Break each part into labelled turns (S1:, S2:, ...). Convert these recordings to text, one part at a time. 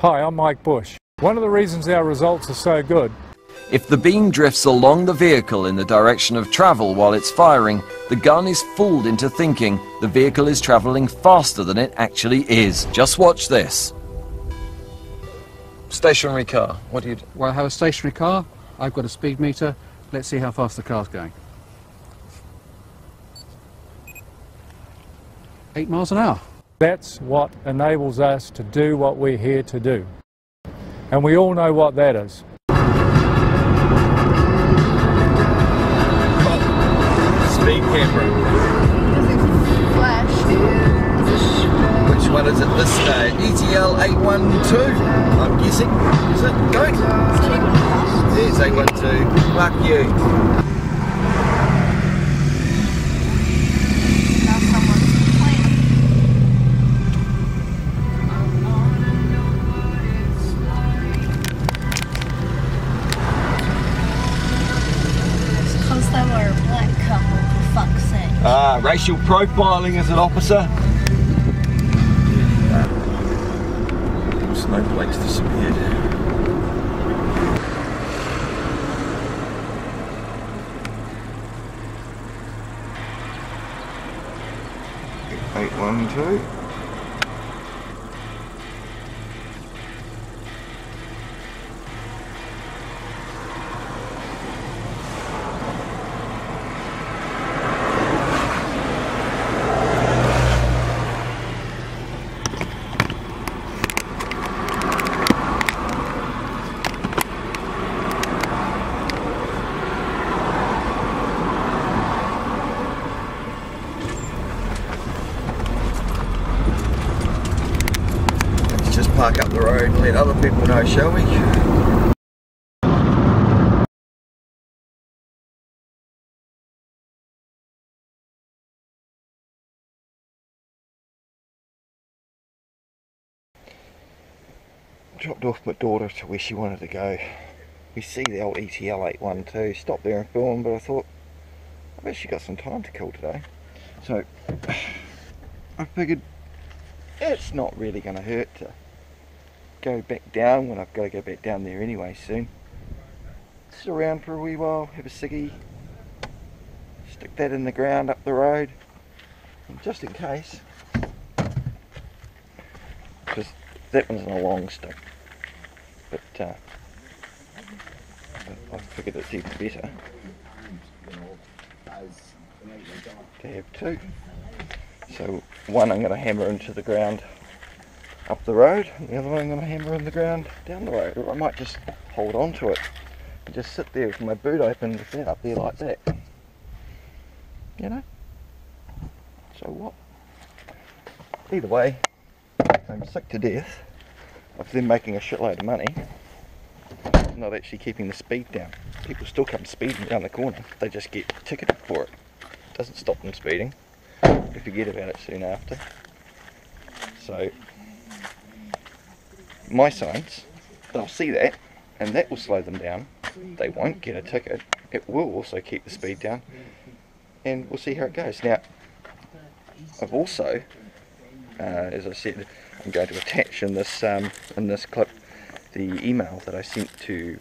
S1: Hi, I'm Mike Bush. One of the reasons our results are so good.
S2: If the beam drifts along the vehicle in the direction of travel while it's firing, the gun is fooled into thinking the vehicle is travelling faster than it actually is. Just watch this. Stationary car, what do you do?
S3: Well, I have a stationary car, I've got a speed meter, let's see how fast the car's going. 8 miles an hour.
S1: That's what enables us to do what we're here to do. And we all know what that is.
S2: Speed camera.
S4: Flash.
S2: Which one is it this day? ETL 812, I'm guessing. Is it? Go. There's 812. Fuck you.
S4: Now someone's complaining. It's because they were a black couple, for fuck's sake.
S2: Racial profiling is an officer. Snowflakes disappeared. Eight, 1, 2. Just park up the road and let other people know, shall we? Dropped off my daughter to where she wanted to go. We see the old ETL 812, stopped there and filmed, but I thought I've actually got some time to kill today. So I figured it's not really going to hurt to go back down when I've got to go back down there anyway soon. Sit around for a wee while, have a ciggy, stick that in the ground up the road, and just in case, because that one's on a long stick, but I figured it's even better to have two. So one I'm going to hammer into the ground up the road, and the other one I'm going to hammer in the ground down the road. Or I might just hold on to it and just sit there with my boot open with that up there like that. You know? So what? Either way, I'm sick to death of them making a shitload of money, not actually keeping the speed down. People still come speeding down the corner, they just get ticketed for it. It doesn't stop them speeding. You forget about it soon after. So my signs, they'll see that and that will slow them down. They won't get a ticket. It will also keep the speed down, and we'll see how it goes. Now I've also, as I said, I'm going to attach in this clip the email that I sent to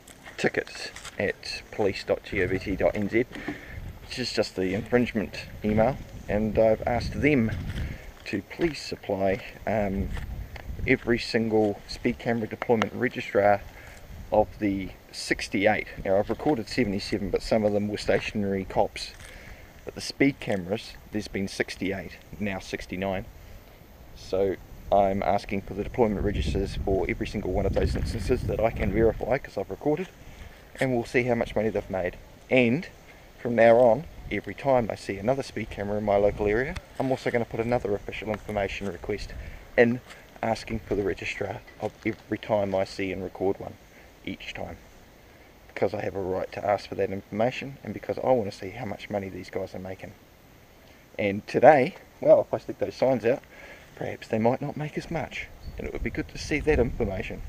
S2: tickets@police.govt.nz, which is just the infringement email. And I've asked them to please supply every single speed camera deployment registrar of the 68. Now I've recorded 77, but some of them were stationary cops. But the speed cameras, there's been 68, now 69. So I'm asking for the deployment registers for every single one of those instances that I can verify because I've recorded, and we'll see how much money they've made. And from now on, every time I see another speed camera in my local area, I'm also going to put another official information request in, asking for the registrar of every time I see and record one, each time, because I have a right to ask for that information, and because I want to see how much money these guys are making. And today, well, if I stick those signs out, perhaps they might not make as much, and it would be good to see that information.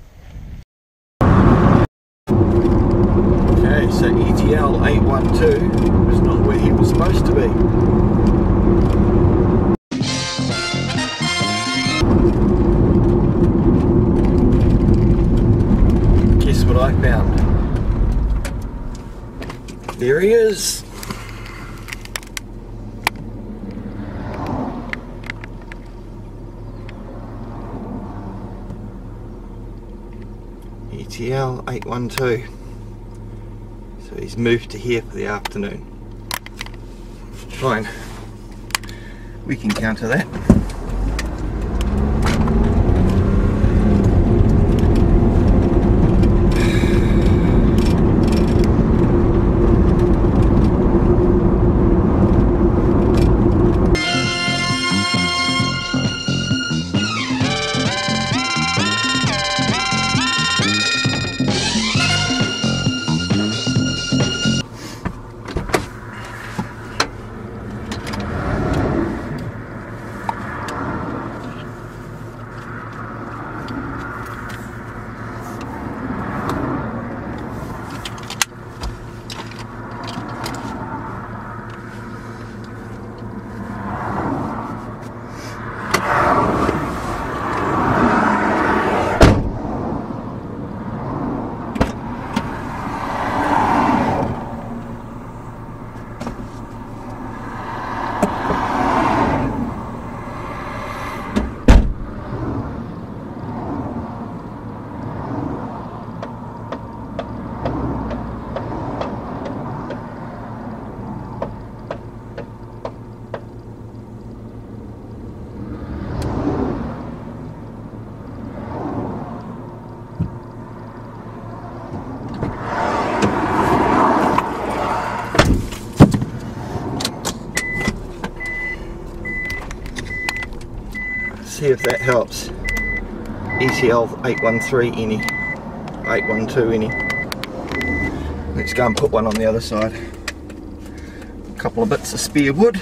S2: Okay, so ETL 812 is not where he was supposed to be. outbound. There he is. ETL 812. So he's moved to here for the afternoon. Fine. We can counter that. See if that helps. ETL 813 any, 812 any. Let's go and put one on the other side. A couple of bits of spare wood.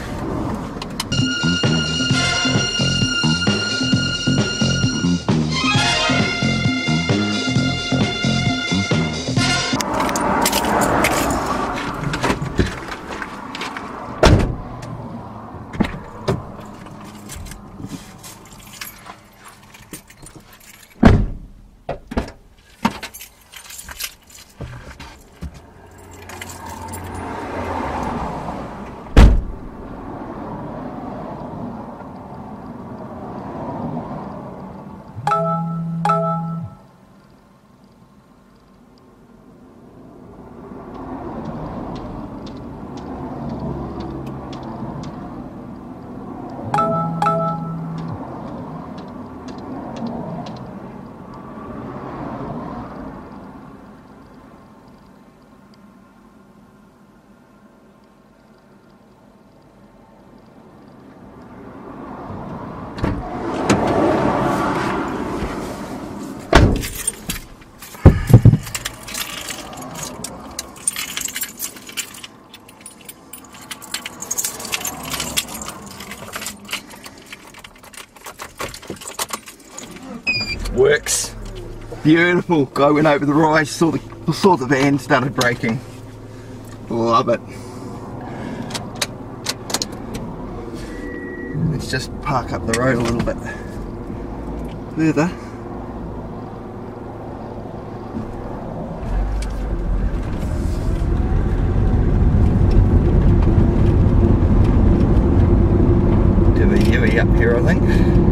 S2: Works. Beautiful. Guy went over the rise, saw the van, started braking. Love it. Let's just park up the road a little bit further. Do the Yui up here, I think.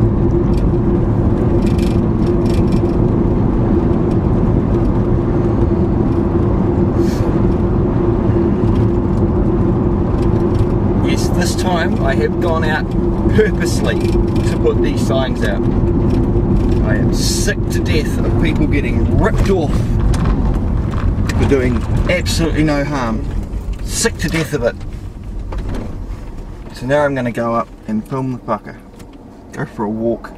S2: This time I have gone out purposely to put these signs out. I am sick to death of people getting ripped off for doing absolutely no harm. Sick to death of it. So now I'm going to go up and film the fucker. Go for a walk.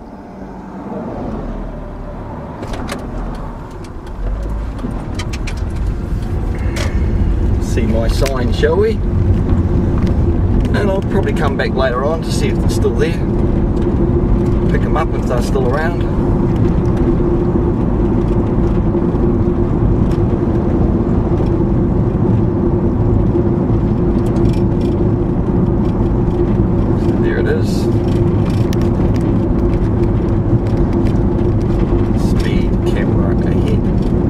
S2: See my sign, shall we? And I'll probably come back later on to see if they're still there. Pick them up if they're still around. So there it is. Speed camera ahead.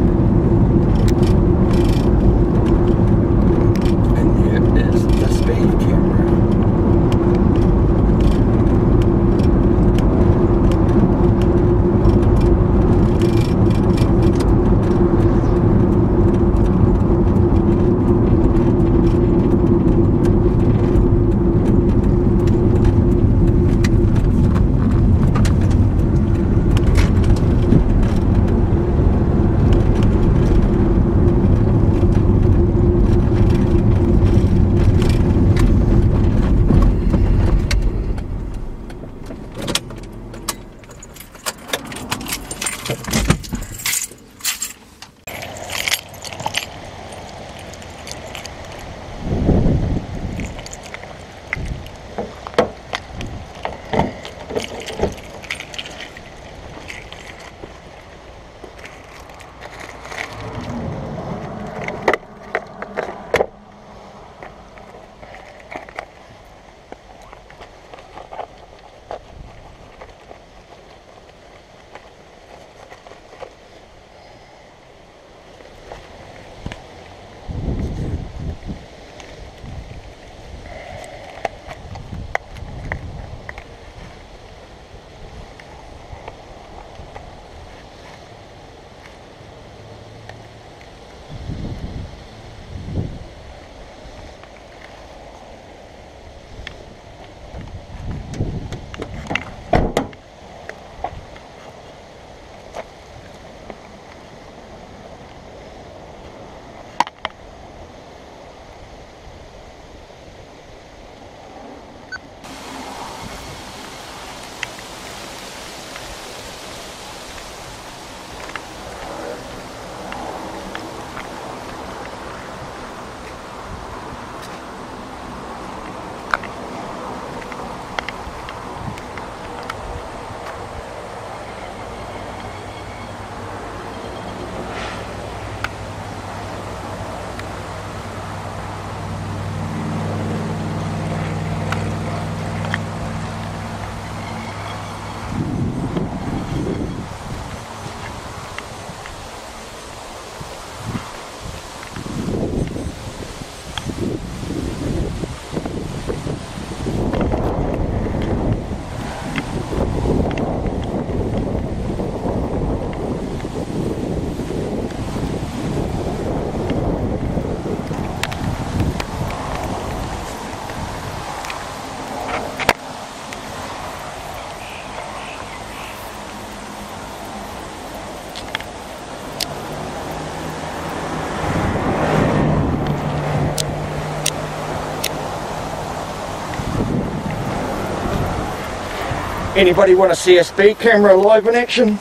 S2: Anybody want to see a speed camera live in action?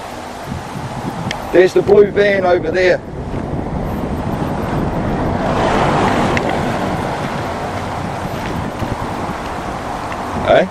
S2: There's the blue van over there. Eh?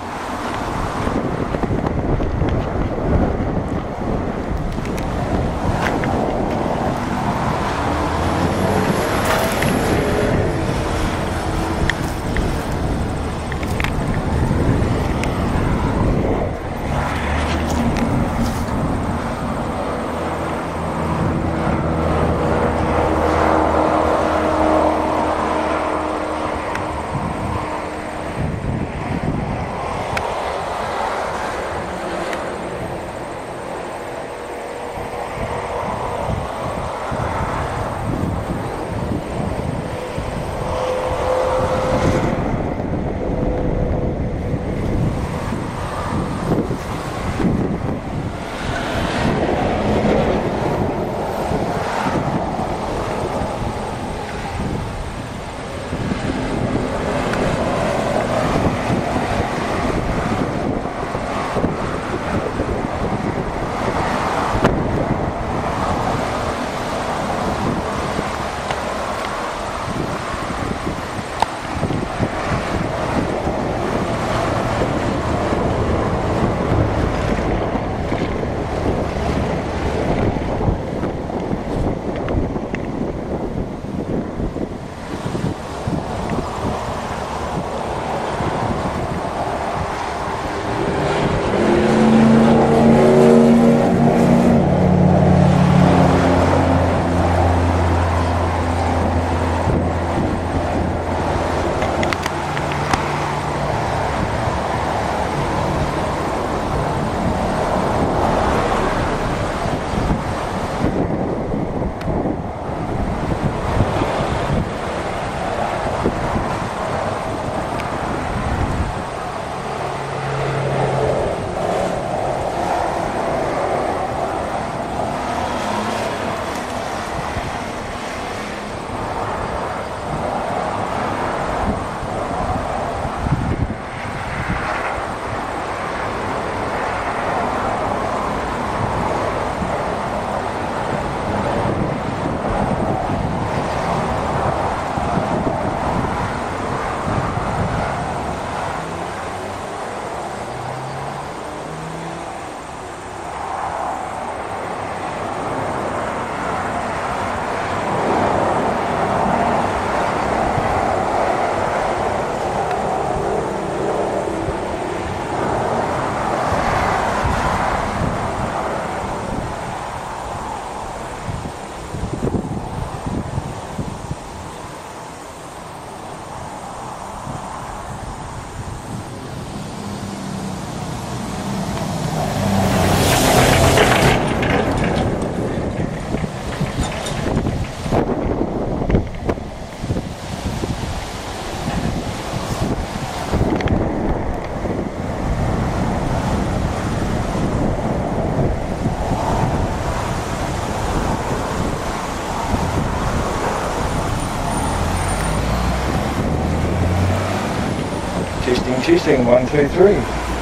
S2: testing, 1, 2, 3.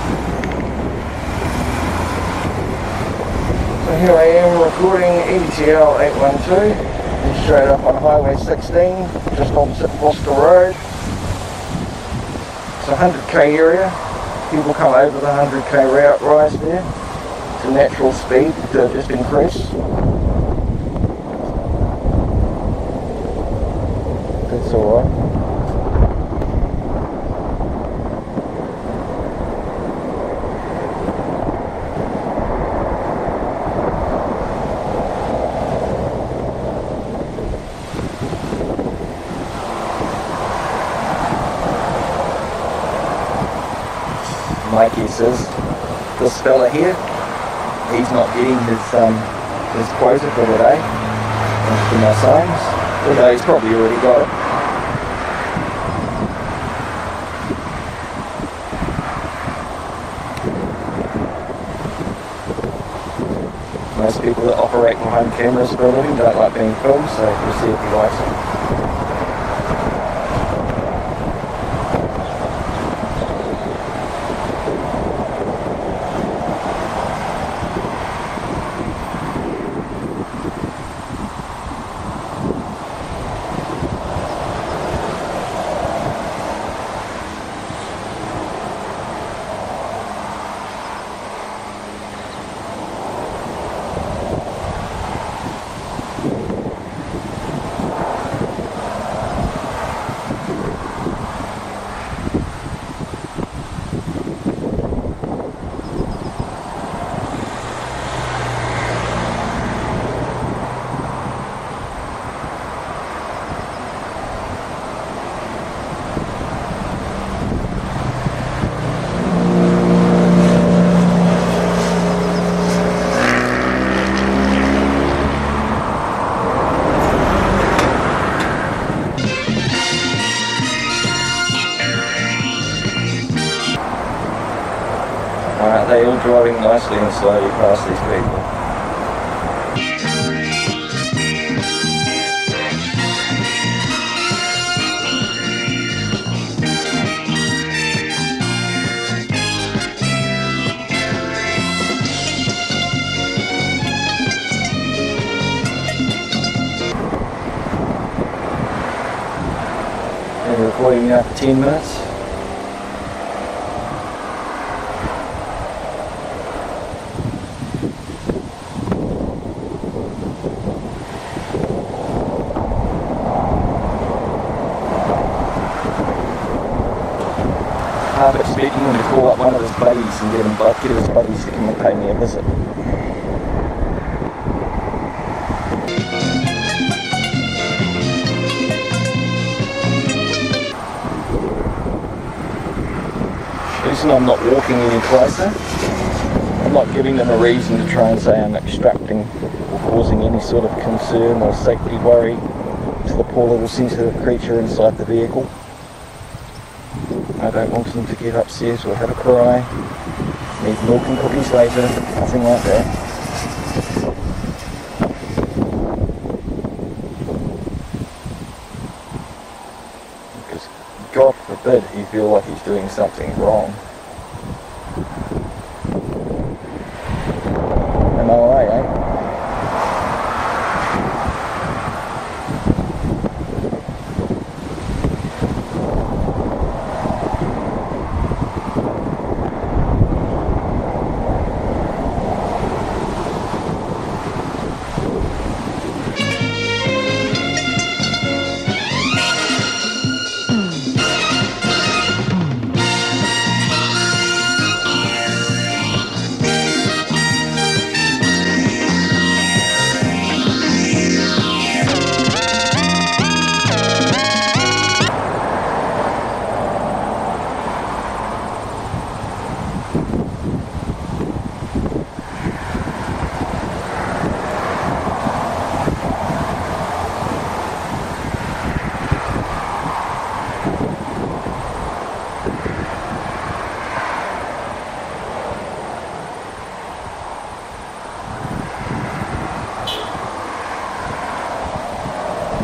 S2: So here I am recording ETL 812, straight up on Highway 16, just opposite Foster Road. It's a 100k area. People come over the 100k route rise there. It's a natural speed to just increase. That's alright. Mikey says, this fella here, he's not getting his quota for the day, for my signs, although he's probably already got it. Most people that operate behind cameras for a living don't like being filmed, so we'll see if he likes it. They're all driving nicely and slowly past these people. They're recording now for 10 minutes. I'm expecting him to call up one of his buddies and get his buddies to come and pay me a visit. The reason I'm not walking any closer, I'm not giving them a reason to try and say I'm obstructing or causing any sort of concern or safety worry to the poor little sensitive creature inside the vehicle. I don't want them to get upset or have a cry, need milk and cookies later, nothing like that. Because God forbid he feel like he's doing something wrong. Am I right, eh?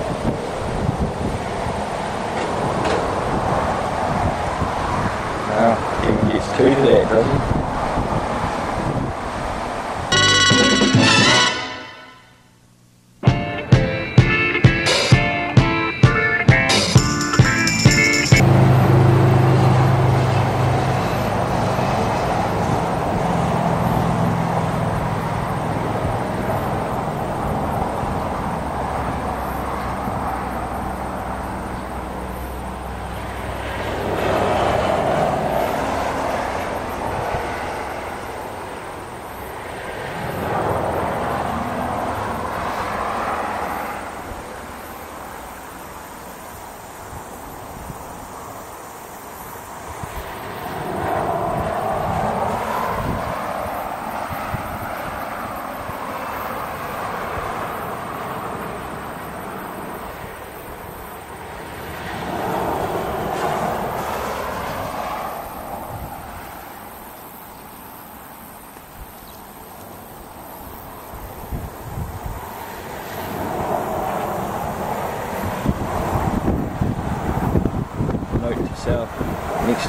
S2: Now,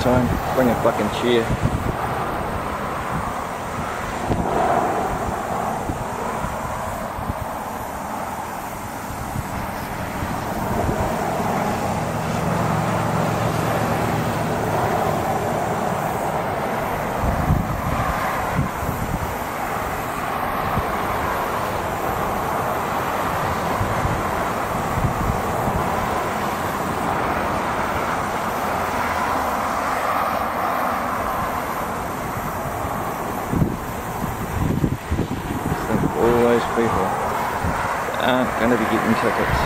S2: time. Bring a fucking chair. All those people that aren't going to be getting tickets.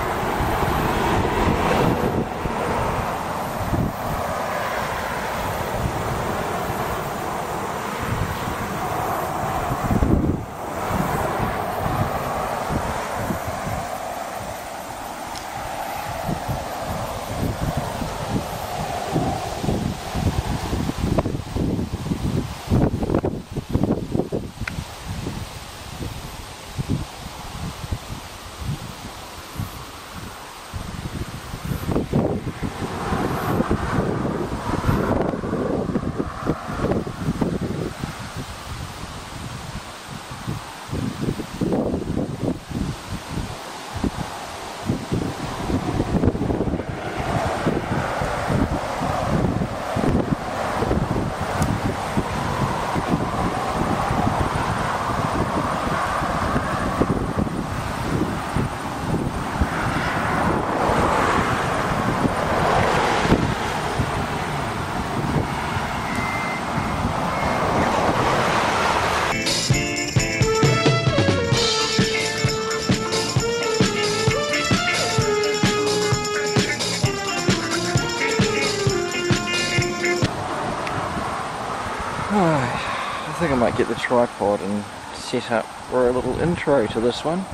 S2: I think I might get the tripod and set up for a little intro to this one.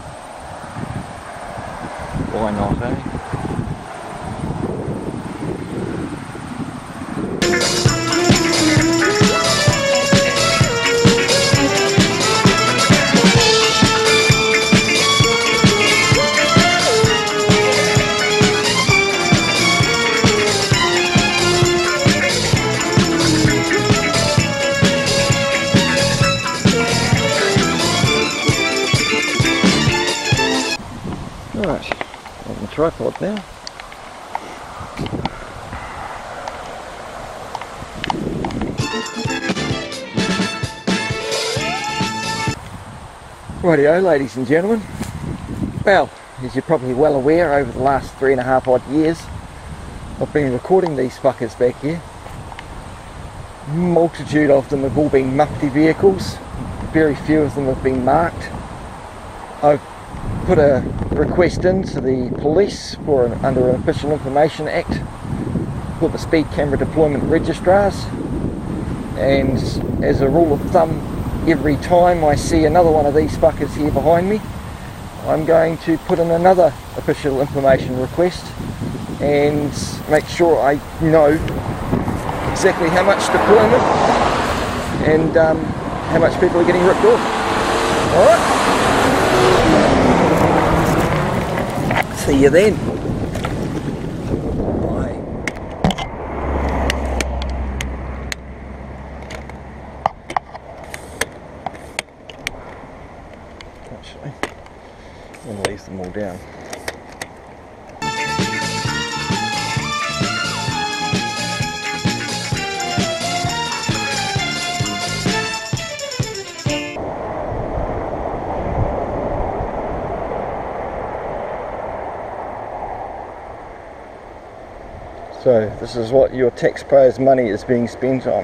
S2: Why not, eh? Right, on the tripod now. Rightio, ladies and gentlemen. Well, as you're probably well aware, over the last 3.5 odd years, I've been recording these fuckers back here. Multitude of them have all been Mufti vehicles. Very few of them have been marked. I've put a request in to the police for under an Official Information Act for the speed camera deployment registrars, and as a rule of thumb, every time I see another one of these fuckers here behind me, I'm going to put in another official information request and make sure I know exactly how much deployment and how much people are getting ripped off. Alright? See you then. Bye. Actually, I'm going to leave them all down. So this is what your taxpayers' money is being spent on.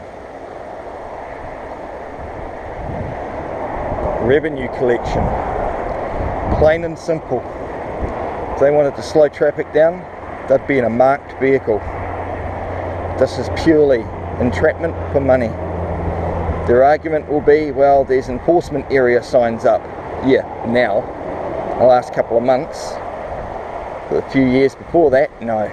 S2: Revenue collection. Plain and simple. If they wanted to slow traffic down, they'd be in a marked vehicle. This is purely entrapment for money. Their argument will be, well, there's enforcement area signs up. Yeah, now. The last couple of months. For a few years before that, no.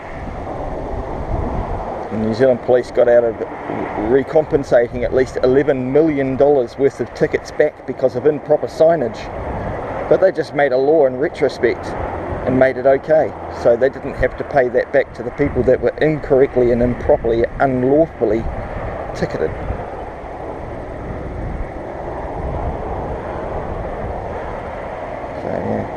S2: The New Zealand Police got out of recompensating at least $11 million worth of tickets back because of improper signage. But they just made a law in retrospect. and made it okay, so they didn't have to pay that back to the people that were incorrectly and improperly, unlawfully ticketed. So yeah.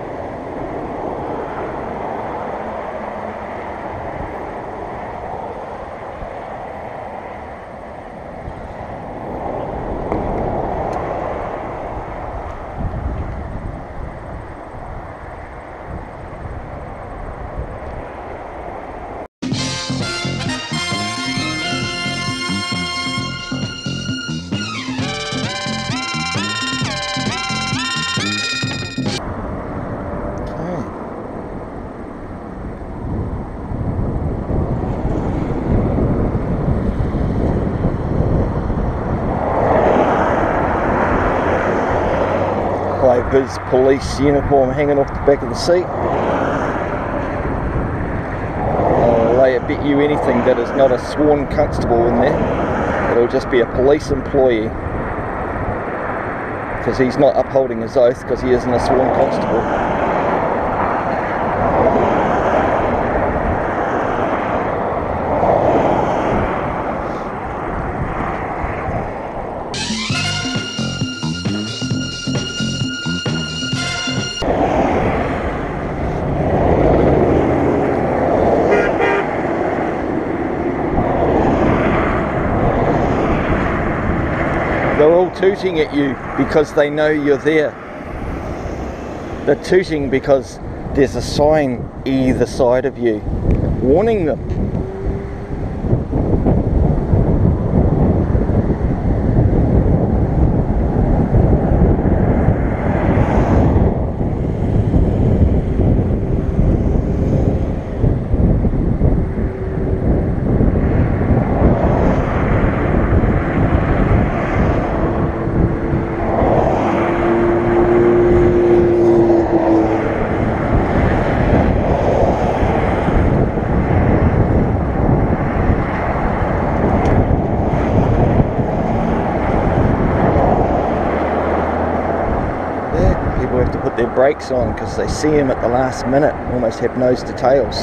S2: His police uniform hanging off the back of the seat. I'll lay a bet you anything that is not a sworn constable in there. It'll just be a police employee, because he's not upholding his oath because he isn't a sworn constable. They're all tooting at you because they know you're there. They're tooting because there's a sign either side of you warning them. Their brakes on because they see him at the last minute, almost have nose to tails.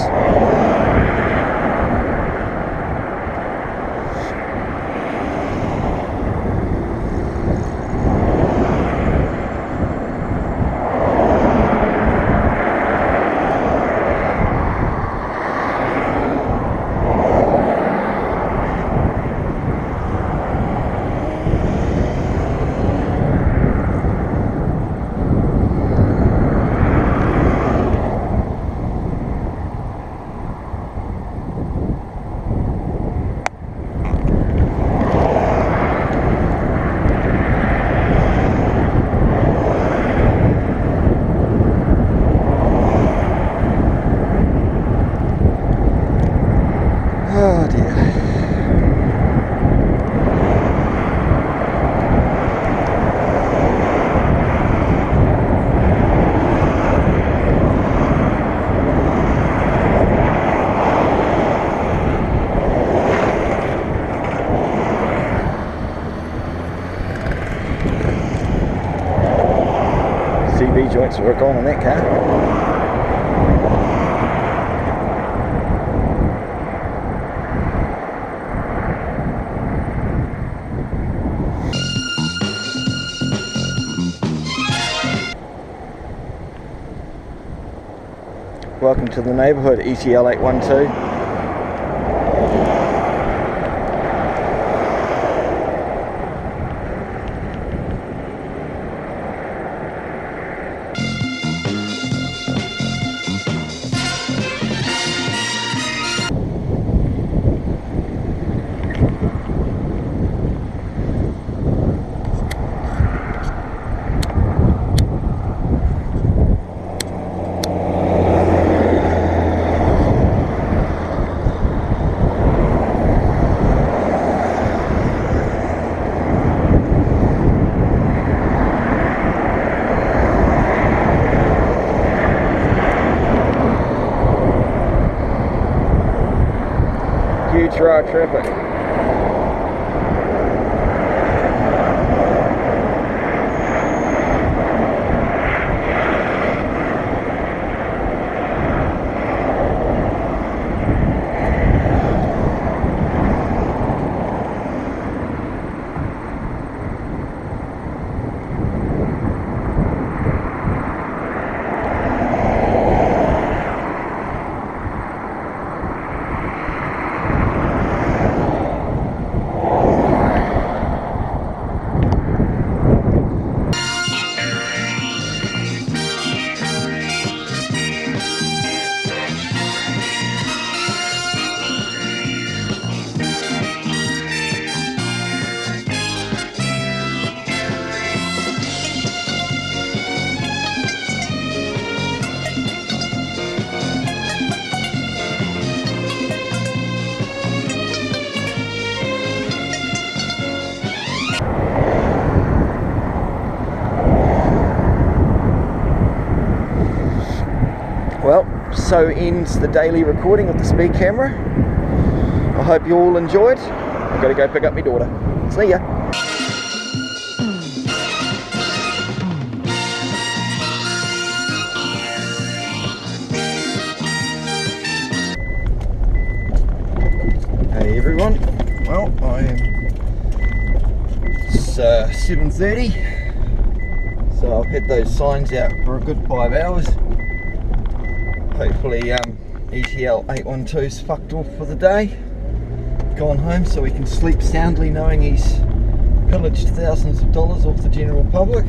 S2: Oh dear. CV joints work on that car. Welcome to the neighbourhood, ETL 812. Huge road traffic. so ends the daily recording of the speed camera. I hope you all enjoyed. I've got to go pick up my daughter. See ya. Hey everyone, well it's 7:30, so I've had those signs out for a good 5 hours. Hopefully ETL 812's fucked off for the day, gone home so he can sleep soundly knowing he's pillaged thousands of dollars off the general public.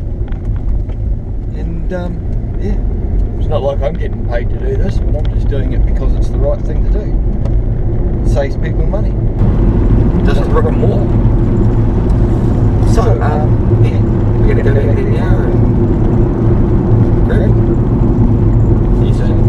S2: And yeah, it's not like I'm getting paid to do this, but I'm just doing it because it's the right thing to do. Saves people money, doesn't rip them more. So yeah, we're gonna go back in now and grab it. See you soon.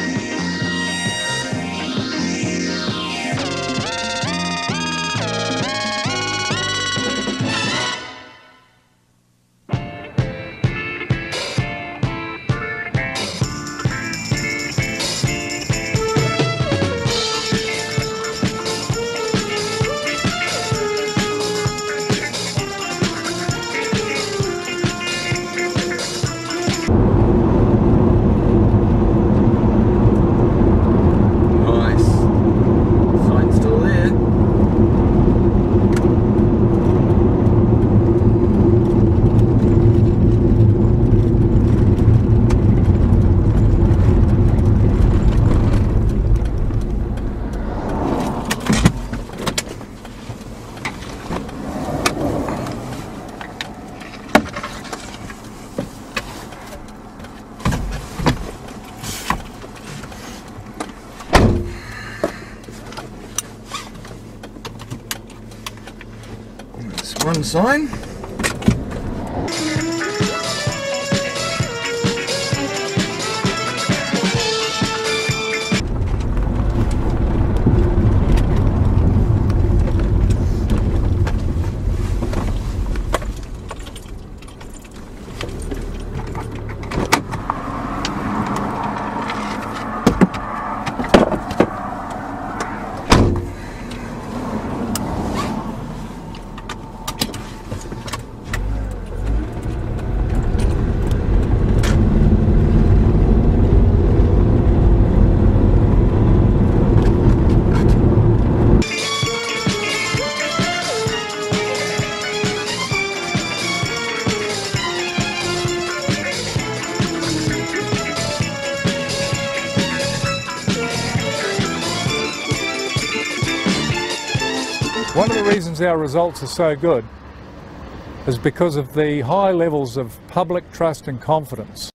S2: One sign.
S1: One of the reasons our results are so good is because of the high levels of public trust and confidence.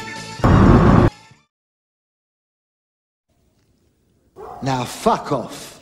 S5: Now fuck off.